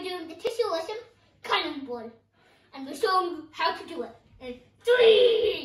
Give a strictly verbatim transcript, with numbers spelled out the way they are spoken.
doing the tissue awesome Cannonball. And we're showing you how to do it in three,